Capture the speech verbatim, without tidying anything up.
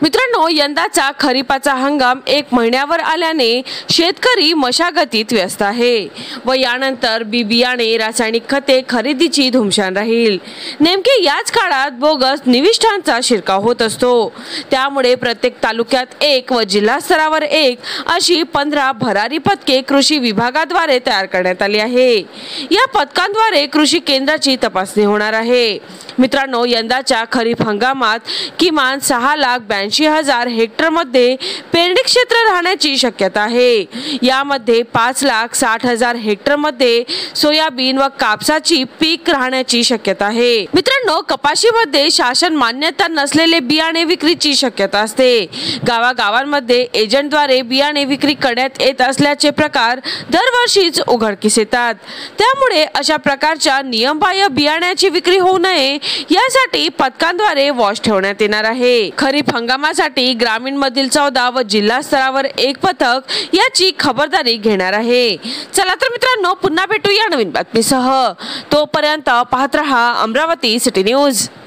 मित्रांनो, यंदाचा खरीपाचा हंगाम एक महिन्यावर आल्याने शेतकरी मशागतीत व्यस्त आहे व यानंतर बी बियाणे रासायनिक खते खरेदीची धुमशान राहील। नेमके याच काळात बोगस निविष्ठांचा शिरकाव होत असतो। त्यामुळे प्रत्येक तालुक्यात एक व जिल्हा स्तरावर एक अशी पंधरा भरारी पथके कृषी विभागाद्वारे तयार करण्यात आली आहे। या पथकांद्वारे कृषी केंद्राची तपासणी होणार आहे। मित्रांनो, यंदाच्या खरीप हंगामात किमान सहा लाख ब्याऐंशी हजार हेक्टर मध्ये पेरणी क्षेत्र राहण्याची शक्यता आहे। यामध्ये पाच लाख साठ हजार हेक्टर मध्ये सोयाबीन व कापसाची पीक राहण्याची शक्यता आहे। मित्रांनो, कपाशीमध्ये शासन मान्यता नसलेले बियाणे विक्रीची शक्यता असते। गावागावांमध्ये एजंटद्वारे बियाणे विक्री करण्यात येत असल्याचे प्रकार दरवर्षीच उघडकीस येतात। त्यामुळे अशा प्रकारच्या नियमबाह्य बियाण्याची विक्री होऊ नये यासाठी पथकांद्वारे वॉच ठेवण्यात येणार आहे। खरीप हंगामासाठी ग्रामीण मधील चौदा व जिल्हा स्तरावर एक पथक याची खबरदारी घेणार आहे। चला तर मित्रांनो, पुन्हा भेटूया नवीन बातमीसह। तोपर्यंत पाहत रहा अमरावती सिटी न्यूज।